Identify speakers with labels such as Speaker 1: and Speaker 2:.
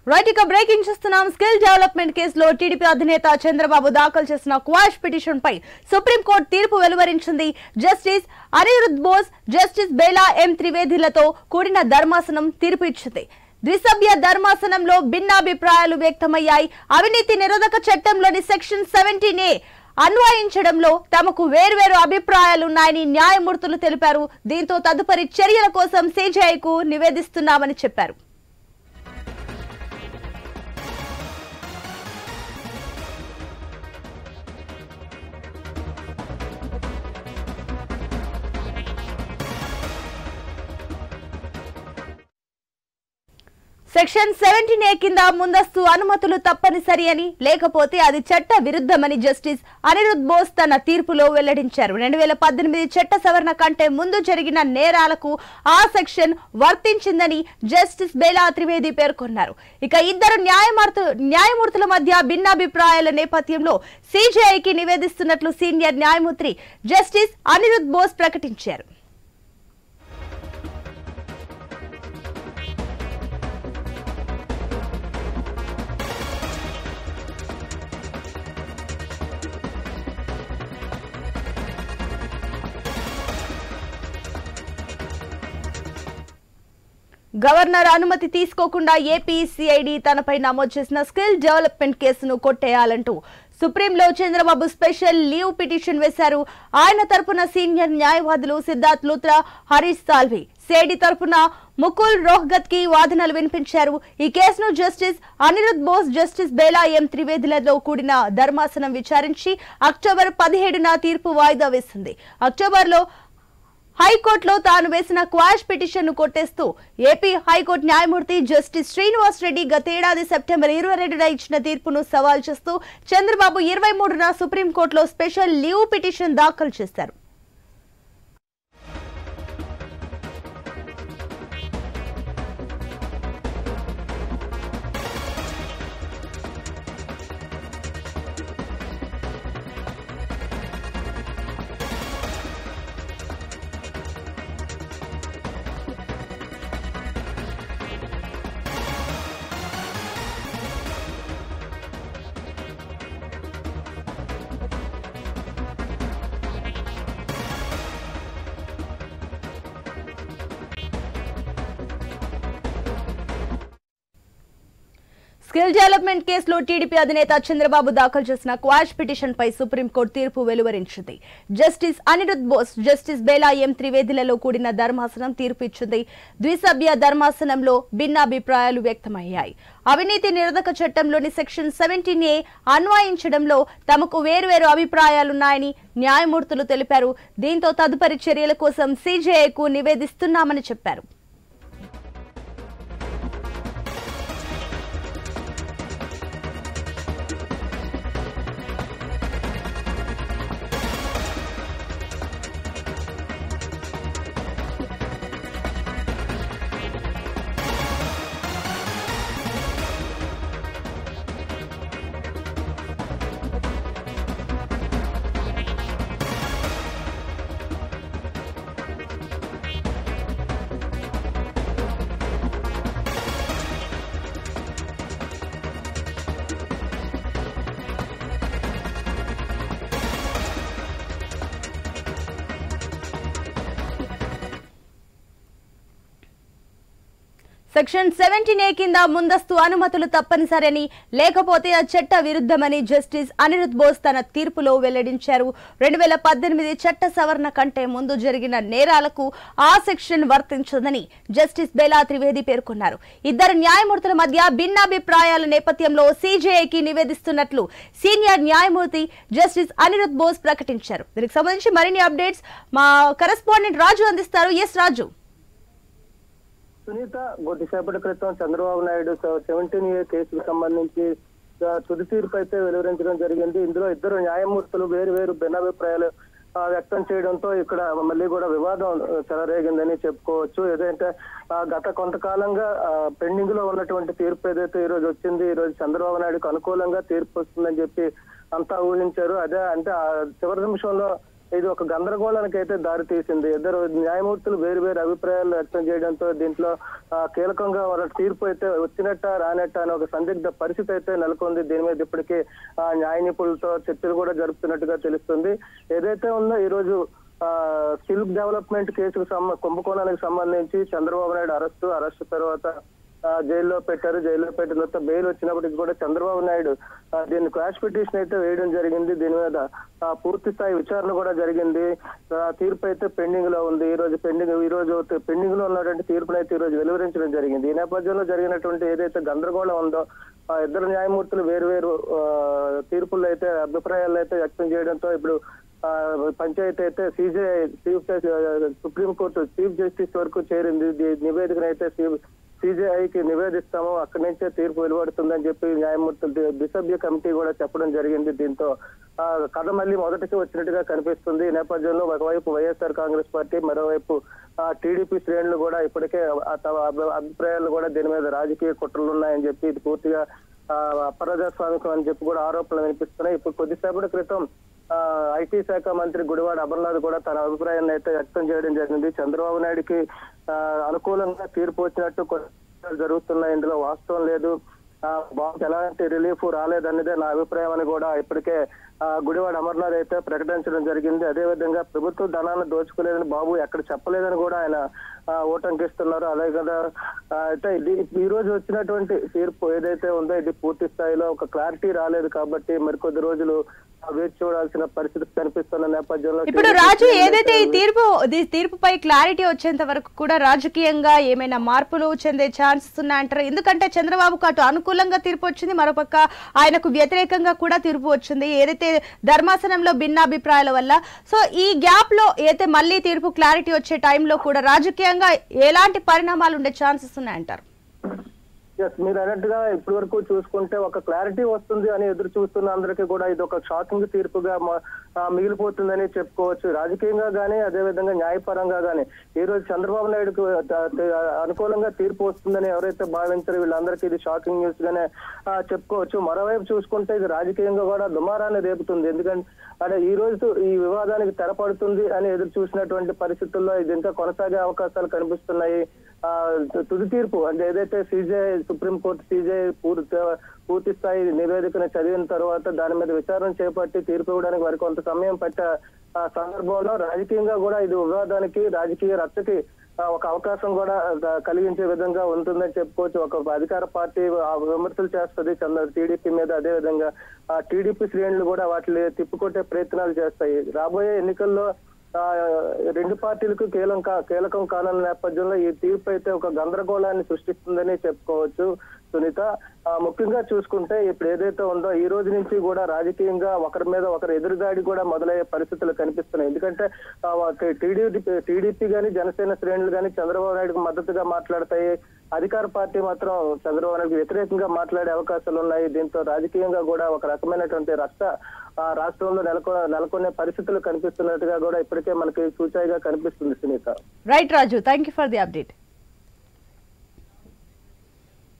Speaker 1: Right ఇక breaking చూస్తున్నాం. Skill development కేసులో టీడీపీ అధినేత చంద్రబాబు దాఖలు చేసిన క్వాష్ పిటిషన్ పై సుప్రీంకోర్టు తీర్పు వెలువరించింది. Justice Aniruddha Bose, justice Bela M త్రివేదిలతో కూడిన ధర్మాసనం తీర్పు ఇచ్చింది. ద్విసభ్య ధర్మాసనంలో భిన్నాభిప్రాయాలు వ్యక్తమయ్యాయి. అవినీతి నిరోధక చట్టంలోని సెక్షన్ 17A అన్వయించడంలో తమకు వేర్వేరు అభిప్రాయాలున్నాయని న్యాయమూర్తులు తెలిపారు. దీంతో తదుపరి చర్యల కోసం సిజేఐకు నివేదిస్తున్నామని చెప్పారు. సెక్షన్ 17A కింద ముందస్తు అనుమతులు తప్పనిసరి అని, లేకపోతే అది చట్ట విరుద్ధమని జస్టిస్ అనిరుద్ బోస్ తన తీర్పులో వెల్లడించారు. 2018 చట్ట సవరణ కంటే ముందు జరిగిన నేరాలకు ఆ సెక్షన్ వర్తించిందని జస్టిస్ బేలా త్రివేది పేర్కొన్నారు. ఇక ఇద్దరు న్యాయమూర్తుల మధ్య భిన్నాభిప్రాయాల నేపథ్యంలో సిజేఐకి నివేదిస్తున్నట్లు సీనియర్ న్యాయమూర్తి జస్టిస్ అనిరుద్ బోస్ ప్రకటించారు. గవర్నర్ అనుమతి తీసుకోకుండా ఏపీ సిఐడి తనపై నమోదు చేసిన స్కిల్ డెవలప్మెంట్ కేసును కొట్టేయాలంటూ సుప్రీంలో చంద్రబాబు స్పెషల్ లీవ్ పిటిషన్ వేశారు. ఆయన తరపున సీనియర్ న్యాయవాదులు సిద్ధార్థ్ లూత్రా, హరీష్ సాల్వి, సిఐడి తరపున ముకుల్ రోహ్గత్ కి వాదనలు వినిపించారు. ఈ కేసును justice Aniruddha Bose, justice Bela M త్రివేదిలతో కూడిన ధర్మాసనం విచారించి అక్టోబర్ 17న తీర్పు వాయిదా వేసింది. అక్టోబర్లో హైకోర్టులో తాను వేసిన క్వాష్ పిటిషన్ ను కొట్టేస్తూ ఏపీ హైకోర్టు న్యాయమూర్తి జస్టిస్ శ్రీనివాస్ రెడ్డి గతేడాది సెప్టెంబర్ 22న ఇచ్చిన తీర్పును సవాల్ చేస్తూ చంద్రబాబు 23న సుప్రీంకోర్టులో స్పెషల్ లీవ్ పిటిషన్ దాఖలు చేశారు. స్కిల్ డెవలప్మెంట్ కేసులో టీడీపీ అధినేత చంద్రబాబు దాఖలు చేసిన క్వాష్ పిటిషన్ పై సుప్రీంకోర్టు తీర్పు వెలువరించింది. Justice Aniruddha Bose, justice Bela M త్రివేదిలలో కూడిన ధర్మాసనం తీర్పు ఇచ్చింది. ద్విసభ్య ధర్మాసనంలో భిన్నాభిప్రాయాలు వ్యక్తమయ్యాయి. అవినీతి నిరోధక చట్టంలోని సెక్షన్ 17A అన్వయించడంలో తమకు వేర్వేరు అభిప్రాయాలున్నాయని న్యాయమూర్తులు తెలిపారు. దీంతో తదుపరి చర్యల కోసం సిజేఐకు నివేదిస్తున్నామని చెప్పారు. సెక్షన్ 17A కింద ముందస్తు అనుమతులు తప్పనిసరని, లేకపోతే ఆ చట్ట విరుద్ధమని జస్టిస్ అనిరుద్ బోస్ తన తీర్పులో వెల్లడించారు. 2018 చట్ట సవరణ కంటే ముందు జరిగిన నేరాలకు ఆ సెక్షన్ వర్తించదని జస్టిస్ బేలా త్రివేది పేర్కొన్నారు. ఇద్దరు న్యాయమూర్తుల మధ్య భిన్నాభిప్రాయాల నేపథ్యంలో సిజేఐకి నివేదిస్తున్నట్లు సీనియర్ న్యాయమూర్తి జస్టిస్ అనిరుద్ బోస్ ప్రకటించారు. దీనికి సంబంధించి మరిన్ని అప్డేట్స్ మా కరెస్పాండెంట్ రాజు అందిస్తారు. ఎస్ రాజు.
Speaker 2: సునీత, కొద్దిసేపటి క్రితం చంద్రబాబు నాయుడు 17A కేసుకు సంబంధించి తుది తీర్పు అయితే వెలువరించడం జరిగింది. ఇందులో ఇద్దరు న్యాయమూర్తులు వేరు భిన్నాభిప్రాయాలు వ్యక్తం చేయడంతో ఇక్కడ మళ్ళీ కూడా వివాదం చెలరేగిందని చెప్పుకోవచ్చు. ఏదైతే గత కొంతకాలంగా పెండింగ్ లో ఉన్నటువంటి తీర్పు ఏదైతే ఈ రోజు వచ్చింది, ఈ రోజు చంద్రబాబు నాయుడుకు అనుకూలంగా తీర్పు వస్తుందని చెప్పి అంతా ఊహించారు. అదే అంటే చివరి నిమిషంలో ఇది ఒక గందరగోళానికి అయితే దారి తీసింది. ఇద్దరు న్యాయమూర్తులు వేరు వేరు అభిప్రాయాలు వ్యక్తం చేయడంతో దీంట్లో కీలకంగా వాళ్ళ తీర్పు అయితే వచ్చినట్ట రానట్ట అనే ఒక సందిగ్ధ పరిస్థితి అయితే నెలకొంది. దీని మీద ఇప్పటికీ న్యాయ నిపుణులతో చర్చలు కూడా జరుపుతున్నట్టుగా తెలుస్తుంది. ఏదైతే ఉందో ఈ రోజు స్కిల్ డెవలప్మెంట్ కేసుకు కుంభకోణానికి సంబంధించి చంద్రబాబు నాయుడు అరెస్టు తర్వాత జైల్లో పెట్టారు. జైల్లో పెట్టిన తర్వాత బెయిల్ వచ్చినప్పటికీ కూడా చంద్రబాబు నాయుడు దీన్ని క్వాష్ పిటిషన్ అయితే వేయడం జరిగింది. దీని మీద పూర్తి స్థాయి విచారణ కూడా జరిగింది. తీర్పు అయితే పెండింగ్ లో ఉంది. ఈ రోజు పెండింగ్ లో ఉన్నటువంటి తీర్పునైతే ఈ రోజు వెలువరించడం జరిగింది. ఈ నేపథ్యంలో జరిగినటువంటి ఏదైతే గందరగోళం ఉందో ఇద్దరు న్యాయమూర్తులు వేరు తీర్పుల్లో అయితే అభిప్రాయాలు అయితే వ్యక్తం చేయడంతో ఇప్పుడు పంచాయతీ అయితే సుప్రీంకోర్టు చీఫ్ జస్టిస్ వరకు చేరింది. నివేదికనైతే సిజేఐకి నివేదిస్తాము, అక్కడి నుంచే తీర్పు వెలువడుతుందని చెప్పి న్యాయమూర్తులు ద్విసభ్య కమిటీ కూడా చెప్పడం జరిగింది. దీంతో కథ మళ్ళీ మొదటికి వచ్చినట్టుగా కనిపిస్తుంది. ఈ నేపథ్యంలో ఒకవైపు వైఎస్ఆర్ కాంగ్రెస్ పార్టీ, మరోవైపు టీడీపీ శ్రేణులు కూడా ఇప్పటికే తమ అభిప్రాయాలు కూడా దీని మీద రాజకీయ కుట్రలు ఉన్నాయని చెప్పి ఇది పూర్తిగా అప్రజాస్వామికం అని చెప్పి కూడా ఆరోపణలు వినిపిస్తున్నాయి. ఇప్పుడు కొద్దిసేపటి క్రితం ఐటీ శాఖ మంత్రి గుడివాడ అమర్నాథ్ కూడా తన అభిప్రాయాన్ని అయితే వ్యక్తం చేయడం జరిగింది. చంద్రబాబు నాయుడికి అనుకూలంగా తీర్పు వచ్చినట్టు కొన్ని జరుగుతున్నాయి, ఇందులో వాస్తవం లేదు, బాబుకి ఎలాంటి రిలీఫ్ రాలేదన్నదే నా అభిప్రాయం అని కూడా ఇప్పటికే గుడివాడ అమర్నాథ్ అయితే ప్రకటించడం జరిగింది. అదేవిధంగా ప్రభుత్వ ధనాన్ని దోచుకోలేదని బాబు ఎక్కడ చెప్పలేదని కూడా ఆయన ఓటంకిస్తున్నారు. అలాగే కదా అయితే ఈ రోజు వచ్చినటువంటి తీర్పు ఏదైతే ఉందో ఇది పూర్తి స్థాయిలో ఒక క్లారిటీ రాలేదు కాబట్టి మరికొద్ది రోజులు వేచి చూడాల్సిన పరిస్థితి కనిపిస్తున్న నేపథ్యంలో
Speaker 1: ఇప్పుడు రాజు ఏదైతే ఈ తీర్పుపై క్లారిటీ వచ్చేంత వరకు కూడా రాజకీయంగా ఏమైనా మార్పులు చెందే ఛాన్సెస్ ఉన్నాయంటారు? ఎందుకంటే చంద్రబాబుకు అటు అనుకూలంగా తీర్పు వచ్చింది, మరోపక్క ఆయనకు వ్యతిరేకంగా కూడా తీర్పు వచ్చింది ఏదైతే ధర్మాసనంలో భిన్నాభిప్రాయాల వల్ల. సో ఈ గ్యాప్ లో అయితే మళ్ళీ తీర్పు క్లారిటీ వచ్చే టైంలో కూడా రాజకీయంగా ఎలాంటి పరిణామాలు ఉండే ఛాన్సెస్ ఉన్నాయంటారు?
Speaker 2: మీరు అన్నట్టుగా ఇప్పటి వరకు చూసుకుంటే ఒక క్లారిటీ వస్తుంది అని ఎదురు చూస్తున్న అందరికీ కూడా ఇది ఒక షాకింగ్ తీర్పుగా మిగిలిపోతుందని చెప్పుకోవచ్చు. రాజకీయంగా గానీ అదేవిధంగా న్యాయపరంగా గానీ ఈ రోజు చంద్రబాబు నాయుడుకు అనుకూలంగా తీర్పు వస్తుందని ఎవరైతే భావించారో వీళ్ళందరికీ ఇది షాకింగ్ న్యూస్ గానే చెప్పుకోవచ్చు. మరోవైపు చూసుకుంటే ఇది రాజకీయంగా కూడా దుమారాన్ని రేపుతుంది. ఎందుకంటే అంటే ఈ రోజు ఈ వివాదానికి తెరపడుతుంది అని ఎదురు చూసినటువంటి పరిస్థితుల్లో ఇది ఇంకా కొనసాగే అవకాశాలు కనిపిస్తున్నాయి. తుది తీర్పు అంటే ఏదైతే సుప్రీంకోర్టు సిజేఐ పూర్తి స్థాయి నివేదికను చదివిన తర్వాత దాని మీద విచారణ చేపట్టి తీర్పు ఇవ్వడానికి మరి కొంత సమయం పట్టే సందర్భంలో రాజకీయంగా కూడా ఇది వివాదానికి రాజకీయ రచ్చకి ఒక అవకాశం కూడా కలిగించే విధంగా ఉంటుందని చెప్పుకోవచ్చు. ఒక అధికార పార్టీ విమర్శలు చేస్తుంది టీడీపీ మీద, అదే విధంగా టీడీపీ శ్రేణులు కూడా వాటిని తిప్పుకొట్టే ప్రయత్నాలు చేస్తాయి. రాబోయే ఎన్నికల్లో రెండు పార్టీలకు కీలకం కానున్న నేపథ్యంలో ఈ తీర్పు అయితే ఒక గందరగోళాన్ని సృష్టిస్తుందని చెప్పుకోవచ్చు. సునీత, ముఖ్యంగా చూసుకుంటే ఇప్పుడు ఏదైతే ఉందో ఈ రోజు నుంచి కూడా రాజకీయంగా ఒకరి మీద ఒకరు ఎదురుదాడి కూడా మొదలయ్యే పరిస్థితులు కనిపిస్తున్నాయి. ఎందుకంటే టీడీపీ గానీ జనసేన శ్రేణులు గానీ చంద్రబాబు నాయుడుకు మద్దతుగా మాట్లాడతాయి, అధికార పార్టీ మాత్రం చంద్రబాబు నాయుడుకు వ్యతిరేకంగా మాట్లాడే అవకాశాలు ఉన్నాయి. దీంతో రాజకీయంగా కూడా ఒక రకమైనటువంటి రాష్ట్రంలో నెలకొనే పరిస్థితులు కనిపిస్తున్నట్టుగా కూడా ఇప్పటికే మనకి సూచాయిగా కనిపిస్తుంది. Sunitha.
Speaker 1: Right Raju, thank you for the update.